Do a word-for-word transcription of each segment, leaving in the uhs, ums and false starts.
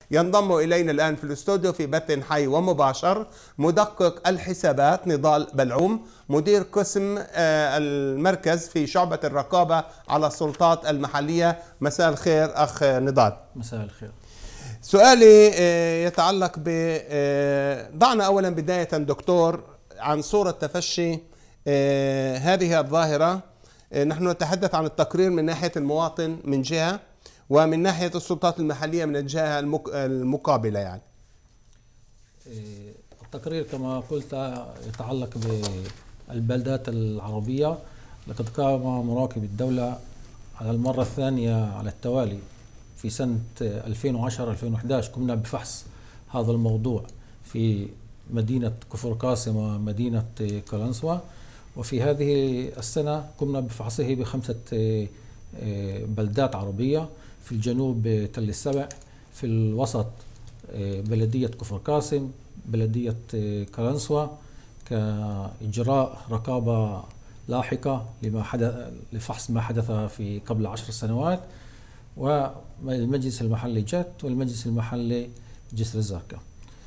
ينضم إلينا الآن في الاستوديو في بث حي ومباشر مدقق الحسابات نضال بلعوم، مدير قسم المركز في شعبة الرقابة على السلطات المحلية. مساء الخير أخ نضال. مساء الخير. سؤالي يتعلق ب ضعنا أولا بداية دكتور عن صورة تفشي هذه الظاهرة. نحن نتحدث عن التقرير من ناحية المواطن من جهة، ومن ناحية السلطات المحلية من الجهة المقابلة. يعني التقرير كما قلت يتعلق بالبلدات العربية. لقد قام مراقب الدولة على المرة الثانية على التوالي في سنة ألفين وعشرة ألفين وأحد عشر قمنا بفحص هذا الموضوع في مدينة كفر قاسم ومدينة قلنسوة، وفي هذه السنة قمنا بفحصه بخمسة بلدات عربية. في الجنوب تل السبع، في الوسط بلدية كفر قاسم، بلدية قلنسوة كإجراء رقابة لاحقة لما حدث لفحص ما حدث في قبل عشر سنوات، والمجلس المحلي جت والمجلس المحلي جسر الزرقاء.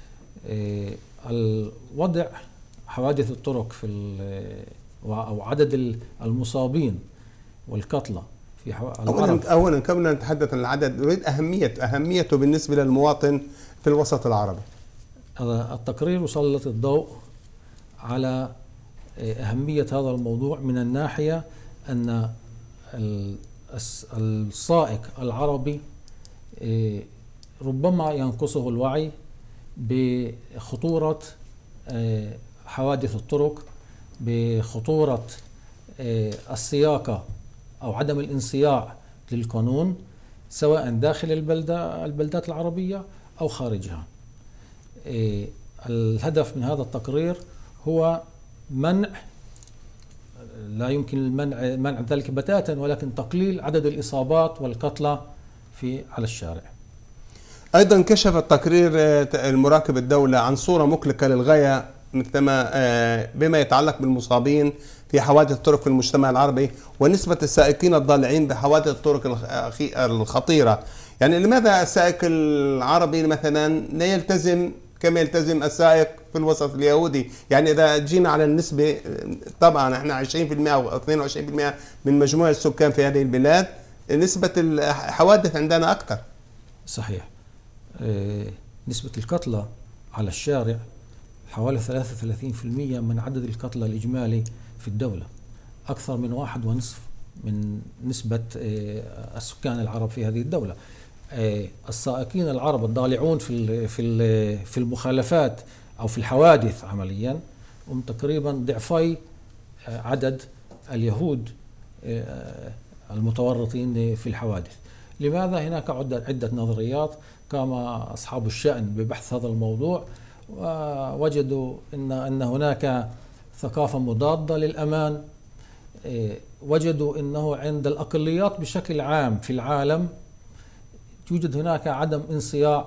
الوضع حوادث الطرق في أو عدد المصابين والقتلى في أولا أولا قبل أن نتحدث عن العدد نريد أهمية أهميته بالنسبة للمواطن في الوسط العربي. التقرير سلط الضوء على أهمية هذا الموضوع من الناحية أن السائق العربي ربما ينقصه الوعي بخطورة حوادث الطرق، بخطورة السياقة أو عدم الانصياع للقانون سواء داخل البلدة البلدات العربية أو خارجها. الهدف من هذا التقرير هو منع، لا يمكن المنع منع ذلك بتاتا، ولكن تقليل عدد الإصابات والقتلى في على الشارع. أيضا كشف التقرير المراقب الدولة عن صورة مقلقة للغاية مثلما بما يتعلق بالمصابين في حوادث الطرق في المجتمع العربي، ونسبة السائقين الضالعين بحوادث الطرق الخطيرة. يعني لماذا السائق العربي مثلا لا يلتزم كما يلتزم السائق في الوسط اليهودي؟ يعني إذا جينا على النسبة، طبعا احنا عشرين بالمئة أو اثنين وعشرين بالمئة من مجموع السكان في هذه البلاد، نسبة الحوادث عندنا أكثر. صحيح. نسبة القتلى على الشارع حوالي ثلاثة وثلاثين بالمئة من عدد القتلى الإجمالي في الدولة، أكثر من واحد ونصف من نسبة السكان العرب في هذه الدولة. السائقين العرب الضالعون في في في المخالفات أو في الحوادث عمليا هم تقريبا ضعفي عدد اليهود المتورطين في الحوادث. لماذا؟ هناك عدة نظريات. قام أصحاب الشأن ببحث هذا الموضوع ووجدوا أن أن هناك ثقافة مضادة للأمان. وجدوا أنه عند الأقليات بشكل عام في العالم توجد هناك عدم انصياع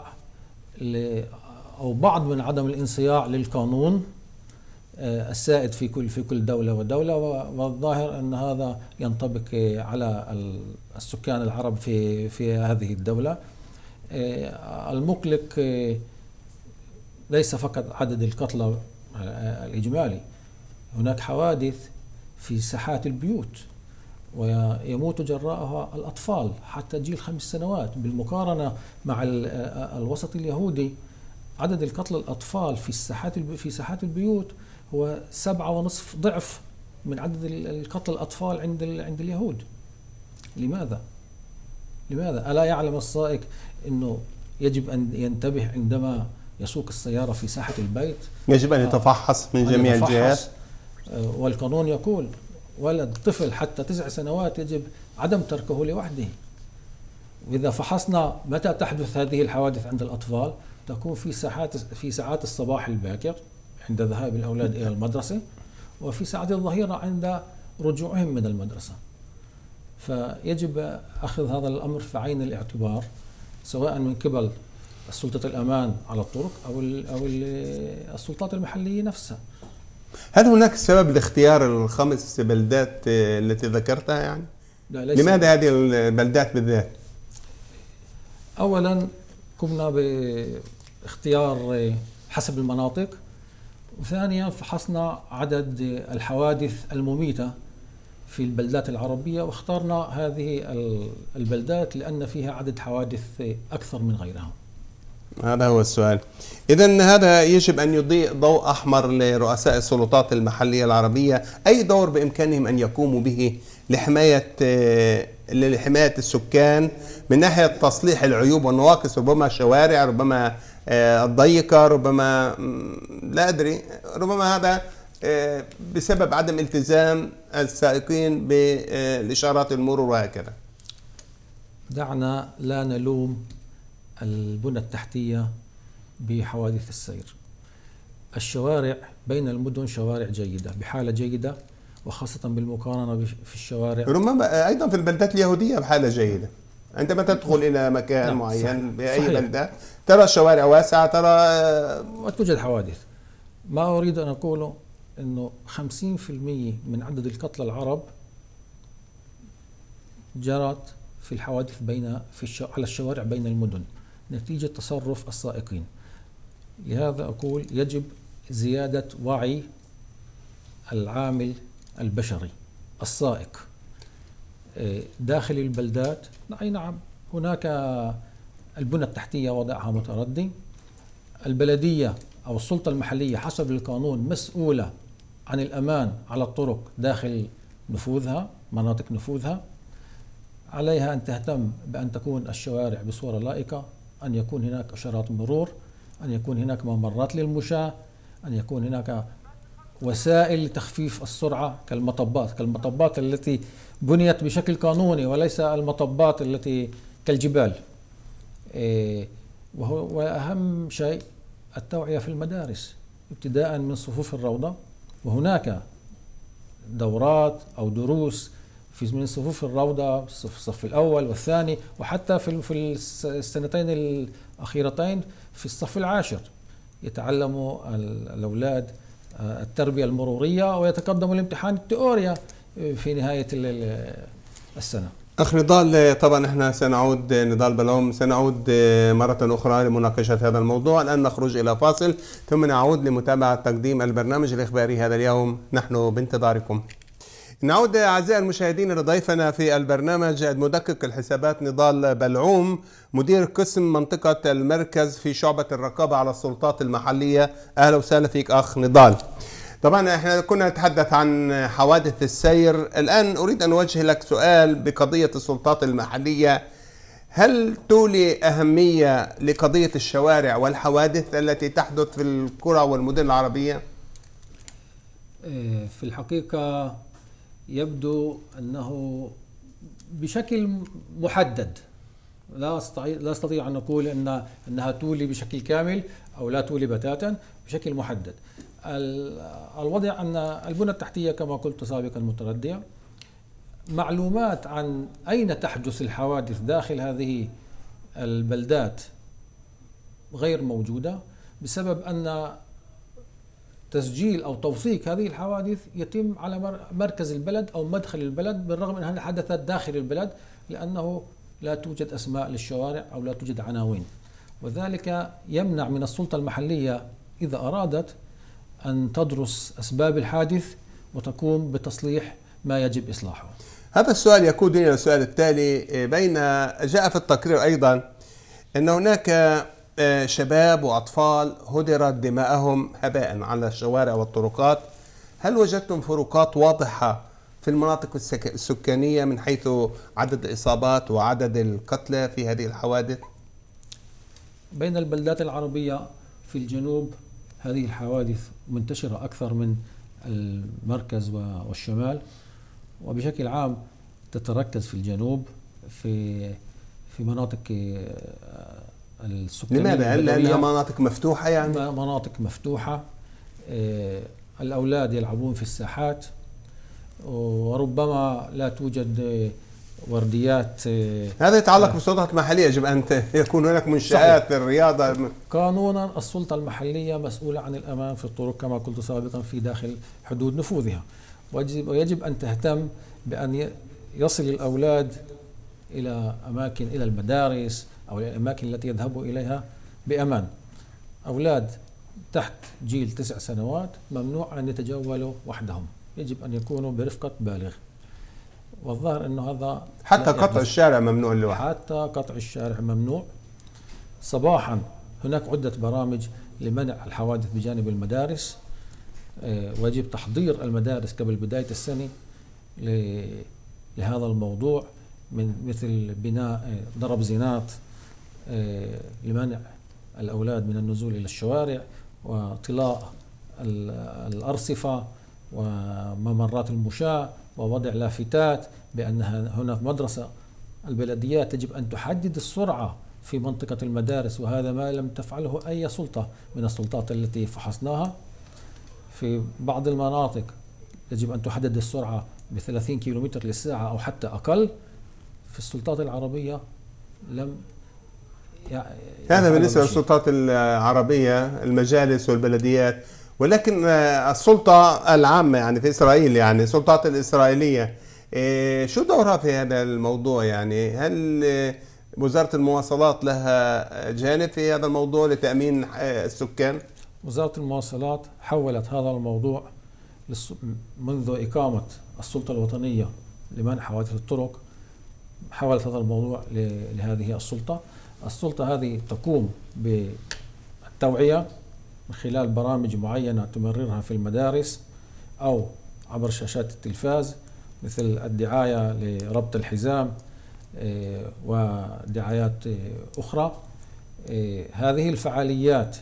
أو بعض من عدم الانصياع للقانون السائد في كل في كل دولة ودولة، والظاهر أن هذا ينطبق على السكان العرب في في هذه الدولة. المقلق ليس فقط عدد القتلى الإجمالي، هناك حوادث في ساحات البيوت ويموت جراءها الأطفال حتى جيل خمس سنوات. بالمقارنة مع الوسط اليهودي عدد القتلى الأطفال في الساحات في ساحات البيوت هو سبعة ونصف ضعف من عدد القتلى الأطفال عند عند اليهود. لماذا؟ لماذا؟ ألا يعلم السائق أنه يجب أن ينتبه عندما يسوق السيارة في ساحة البيت؟ يجب أن يتفحص من جميع الجهات، والقانون يقول ولد طفل حتى تسع سنوات يجب عدم تركه لوحده. وإذا فحصنا متى تحدث هذه الحوادث عند الأطفال، تكون في ساعات في ساعات الصباح الباكر عند ذهاب الأولاد إلى المدرسة، وفي ساعات الظهيرة عند رجوعهم من المدرسة. فيجب أخذ هذا الأمر في عين الاعتبار سواء من قبل سلطة الأمان على الطرق أو أو السلطات المحلية نفسها. هل هناك سبب لاختيار الخمس بلدات التي ذكرتها؟ يعني لماذا هذه البلدات بالذات؟ أولا قمنا باختيار حسب المناطق، وثانيا فحصنا عدد الحوادث المميتة في البلدات العربية، واخترنا هذه البلدات لأن فيها عدد حوادث أكثر من غيرها. هذا هو السؤال. إذن هذا يجب أن يضيء ضوء أحمر لرؤساء السلطات المحلية العربية، أي دور بإمكانهم أن يقوموا به لحماية لحماية السكان من ناحية تصليح العيوب والنواقص، ربما الشوارع، ربما الضيقة، ربما لا أدري، ربما هذا بسبب عدم التزام السائقين بالإشارات المرور وهكذا. دعنا لا نلوم البنى التحتية بحوادث السير. الشوارع بين المدن شوارع جيدة بحالة جيدة، وخاصة بالمقارنة في الشوارع، ربما أيضا في البلدات اليهودية بحالة جيدة. عندما تدخل إلى مكان نعم معين صحيح. بأي صحيح. بلدة ترى الشوارع واسعة، ترى وتوجد حوادث. ما أريد أن أقوله أنه خمسين بالمئة من عدد القتلى العرب جرت في الحوادث بين في الشو... على الشوارع بين المدن نتيجة تصرف السائقين. لهذا أقول يجب زيادة وعي العامل البشري السائق داخل البلدات. أي نعم هناك البنى التحتية وضعها متردي، البلدية أو السلطة المحلية حسب القانون مسؤولة عن الأمان على الطرق داخل نفوذها مناطق نفوذها، عليها أن تهتم بأن تكون الشوارع بصورة لائقة، أن يكون هناك إشارات مرور، أن يكون هناك ممرات للمشاة، أن يكون هناك وسائل لتخفيف السرعة كالمطبات كالمطبات التي بنيت بشكل قانوني وليس المطبات التي كالجبال. وأهم شيء التوعية في المدارس ابتداء من صفوف الروضة، وهناك دورات أو دروس في من صفوف الروضة في الصف الأول والثاني، وحتى في في السنتين الأخيرتين في الصف العاشر يتعلموا الأولاد التربية المرورية ويتقدموا الامتحان التئوريا في نهاية السنة. أخ نضال، طبعا احنا سنعود نضال بلعوم سنعود مرة أخرى لمناقشة هذا الموضوع. الآن نخرج إلى فاصل ثم نعود لمتابعة تقديم البرنامج الإخباري هذا اليوم، نحن بانتظاركم. نعود أعزائي المشاهدين لضيفنا في البرنامج المدقق الحسابات نضال بلعوم، مدير قسم منطقة المركز في شعبة الرقابة على السلطات المحلية. أهلا وسهلا فيك أخ نضال. طبعا احنا كنا نتحدث عن حوادث السير، الآن أريد أن أوجه لك سؤال بقضية السلطات المحلية. هل تولي أهمية لقضية الشوارع والحوادث التي تحدث في القرى والمدن العربية؟ في الحقيقة يبدو أنه بشكل محدد، لا أستطيع لا أستطيع أن أقول أن أنها تولي بشكل كامل أو لا تولي بتاتا، بشكل محدد. الوضع أن البنى التحتية كما قلت سابقا متردية، معلومات عن أين تحدث الحوادث داخل هذه البلدات غير موجودة، بسبب أن تسجيل أو توثيق هذه الحوادث يتم على مركز البلد أو مدخل البلد، بالرغم من أنها حدثت داخل البلد، لأنه لا توجد أسماء للشوارع أو لا توجد عناوين، وذلك يمنع من السلطة المحلية إذا أرادت أن تدرس أسباب الحادث وتقوم بتصليح ما يجب إصلاحه. هذا السؤال يقودني إلى السؤال التالي. بين جاء في التقرير أيضا أن هناك شباب وأطفال هدرت دماءهم هباء على الشوارع والطرقات، هل وجدتم فروقات واضحة في المناطق السكانية من حيث عدد الإصابات وعدد القتلى في هذه الحوادث؟ بين البلدات العربية في الجنوب هذه الحوادث منتشرة أكثر من المركز والشمال، وبشكل عام تتركز في الجنوب في في مناطق السكانية. لماذا؟ لأنها مناطق مفتوحة، يعني مناطق مفتوحة، الأولاد يلعبون في الساحات، وربما لا توجد ورديات. هذا يتعلق بالسلطات المحلية، يجب أن يكون هناك منشآت للرياضة. قانونا السلطة المحلية مسؤولة عن الأمان في الطرق كما قلت سابقا في داخل حدود نفوذها، ويجب أن تهتم بأن يصل الأولاد إلى أماكن إلى المدارس أو الأماكن التي يذهبوا إليها بأمان. أولاد تحت جيل تسع سنوات ممنوع أن يتجولوا وحدهم، يجب أن يكونوا برفقة بالغ. والظاهر أنه هذا حتى قطع الشارع ممنوع لوحده، حتى قطع الشارع ممنوع. صباحا هناك عدة برامج لمنع الحوادث بجانب المدارس، ويجب تحضير المدارس قبل بداية السنة لهذا الموضوع، من مثل بناء ضرب زينات لمنع الأولاد من النزول إلى الشوارع، وطلاء الأرصفة وممرات المشاة، ووضع لافتات بأن هناك مدرسة. البلديات يجب أن تحدد السرعة في منطقة المدارس، وهذا ما لم تفعله أي سلطة من السلطات التي فحصناها. في بعض المناطق يجب أن تحدد السرعة بثلاثين كيلومتر للساعة أو حتى أقل. في السلطات العربية لم هذا بالنسبة للسلطات العربية، المجالس والبلديات. ولكن السلطة العامة يعني في إسرائيل، يعني السلطات الإسرائيلية شو دورها في هذا الموضوع؟ يعني هل وزارة المواصلات لها جانب في هذا الموضوع لتأمين السكان؟ وزارة المواصلات حولت هذا الموضوع منذ إقامة السلطة الوطنية لمنع حوادث الطرق، حولت هذا الموضوع لهذه السلطة. السلطة هذه تقوم بالتوعية من خلال برامج معينة تمررها في المدارس أو عبر شاشات التلفاز، مثل الدعاية لربط الحزام ودعايات أخرى. هذه الفعاليات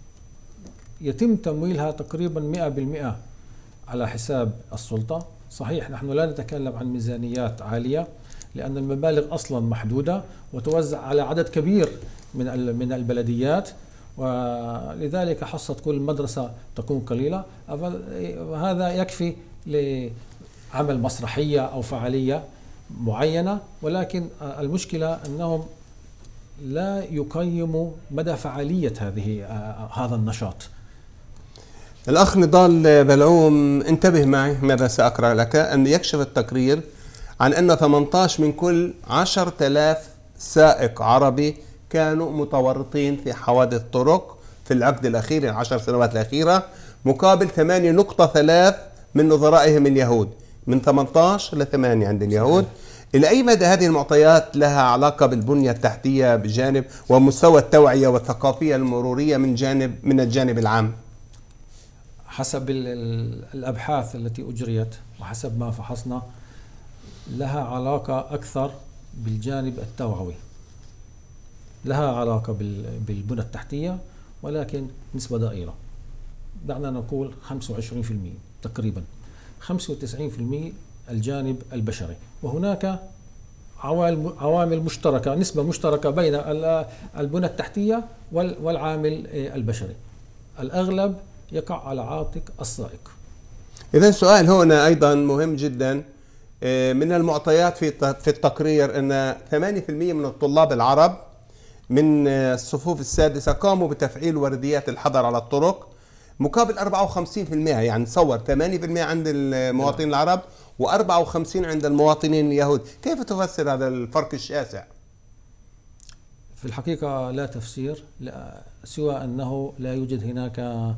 يتم تمويلها تقريبا مئة بالمئة على حساب السلطة. صحيح نحن لا نتكلم عن ميزانيات عالية، لأن المبالغ أصلا محدودة وتوزع على عدد كبير من من البلديات، ولذلك حصة كل مدرسة تكون قليلة. وهذا يكفي لعمل مسرحية أو فعالية معينة، ولكن المشكلة أنهم لا يقيموا مدى فعالية هذه هذا النشاط. الأخ نضال بلعوم، انتبه معي ماذا سأقرأ لك. أن يكشف التقرير عن أن ثمانية عشر من كل عشرة آلاف سائق عربي كانوا متورطين في حوادث طرق في العقد الأخير، العشر سنوات الأخيرة، مقابل ثمانية نقطة ثلاثة من نظرائهم اليهود، من ثمانية عشر ل ثمانية عند اليهود. إلى أي مدى هذه المعطيات لها علاقة بالبنية التحتية بجانب ومستوى التوعية والثقافية المرورية من جانب من الجانب العام؟ حسب الأبحاث التي أجريت وحسب ما فحصنا، لها علاقة أكثر بالجانب التوعوي، لها علاقة بالبنى التحتية، ولكن نسبة ضئيلة. دعنا نقول خمسة وعشرين بالمئة تقريبا. خمسة وتسعين بالمئة الجانب البشري، وهناك عوامل مشتركة، نسبة مشتركة بين البنى التحتية والعامل البشري. الأغلب يقع على عاتق السائق. إذا السؤال هنا أيضا مهم جدا. من المعطيات في في التقرير أن ثمانية بالمئة من الطلاب العرب من الصفوف السادسة قاموا بتفعيل ورديات الحظر على الطرق، مقابل أربعة وخمسين بالمئة. يعني تصور ثمانية بالمئة عند المواطنين العرب وأربعة وخمسين عند المواطنين اليهود. كيف تفسر هذا الفرق الشاسع؟ في الحقيقة لا تفسير، لا سوى أنه لا يوجد هناك،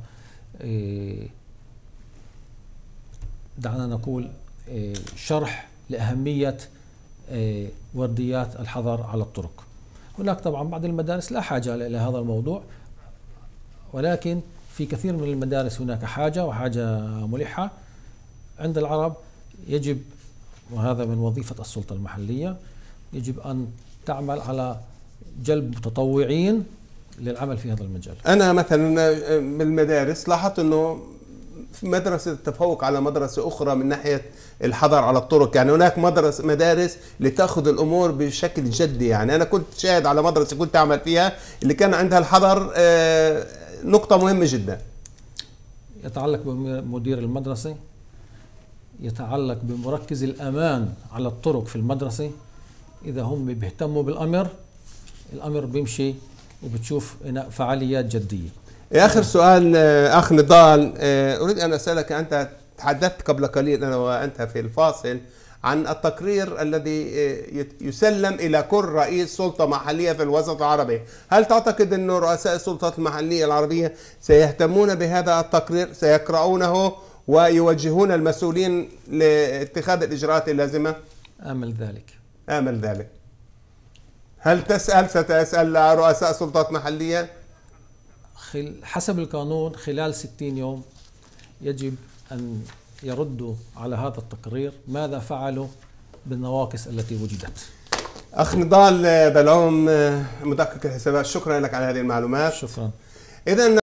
دعنا نقول، شرح لأهمية ورديات الحظر على الطرق. هناك طبعا بعض المدارس لا حاجة إلى هذا الموضوع، ولكن في كثير من المدارس هناك حاجة وحاجة ملحة. عند العرب يجب، وهذا من وظيفة السلطة المحلية، يجب أن تعمل على جلب متطوعين للعمل في هذا المجال. أنا مثلا بالمدارس لاحظت أنه في مدرسة تتفوق على مدرسة أخرى من ناحية الحظر على الطرق. يعني هناك مدرسة مدارس لتأخذ الأمور بشكل جدي. يعني أنا كنت شاهد على مدرسة كنت أعمل فيها اللي كان عندها الحظر نقطة مهمة جدا. يتعلق بمدير المدرسة، يتعلق بمركز الأمان على الطرق في المدرسة. إذا هم بيهتموا بالأمر، الأمر بيمشي وبتشوف فعاليات جدية. آخر سؤال أخ نضال، أريد أن أسألك، أنت تحدثت قبل قليل أنا وأنت في الفاصل عن التقرير الذي يسلم إلى كل رئيس سلطة محلية في الوسط العربي. هل تعتقد أن رؤساء السلطات المحلية العربية سيهتمون بهذا التقرير، سيقرؤونه ويوجهون المسؤولين لاتخاذ الإجراءات اللازمة؟ آمل ذلك. آمل ذلك. هل تسأل ستسأل رؤساء سلطات محلية؟ حسب القانون خلال ستين يوم يجب أن يردوا على هذا التقرير ماذا فعلوا بالنواقص التي وجدت. أخ نضال بلعوم، مدقق الحسابات، شكرا لك على هذه المعلومات. شكرا. إذن